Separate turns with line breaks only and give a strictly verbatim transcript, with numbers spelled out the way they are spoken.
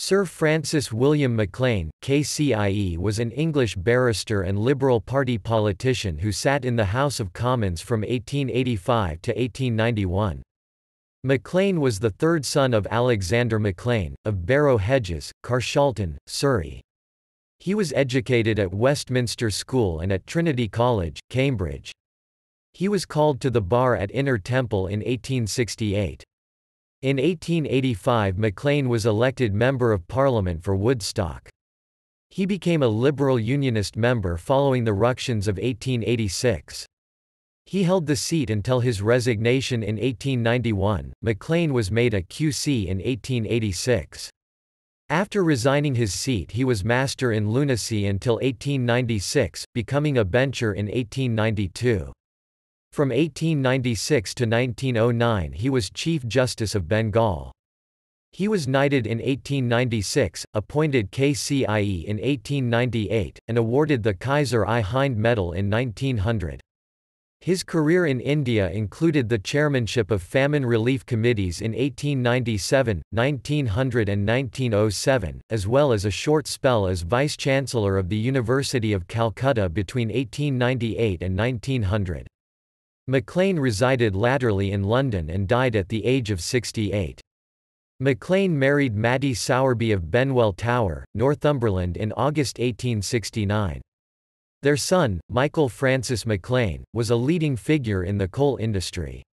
Sir Francis William Maclean, K C I E was an English barrister and Liberal Party politician who sat in the House of Commons from eighteen eighty-five to eighteen ninety-one. Maclean was the third son of Alexander Maclean, of Barrow Hedges, Carshalton, Surrey. He was educated at Westminster School and at Trinity College, Cambridge. He was called to the bar at Inner Temple in eighteen sixty-eight. In eighteen eighty-five Maclean was elected Member of Parliament for Woodstock. He became a Liberal Unionist member following the ructions of eighteen eighty-six. He held the seat until his resignation in eighteen ninety-one. Maclean was made a Q C in eighteen eighty-six. After resigning his seat he was Master in Lunacy until eighteen ninety-six, becoming a bencher in eighteen ninety-two. From eighteen ninety-six to nineteen oh nine he was Chief Justice of Bengal. He was knighted in eighteen ninety-six, appointed K C I E in eighteen ninety-eight, and awarded the Kaisar-i-Hind Medal in nineteen hundred. His career in India included the chairmanship of famine relief committees in eighteen ninety-seven, nineteen hundred and nineteen oh seven, as well as a short spell as Vice-Chancellor of the University of Calcutta between eighteen ninety-eight and nineteen hundred. Maclean resided latterly in London and died at the age of sixty-eight. Maclean married Mattie Sowerby of Benwell Tower, Northumberland in August eighteen sixty-nine. Their son, Michael Francis Maclean, was a leading figure in the coal industry.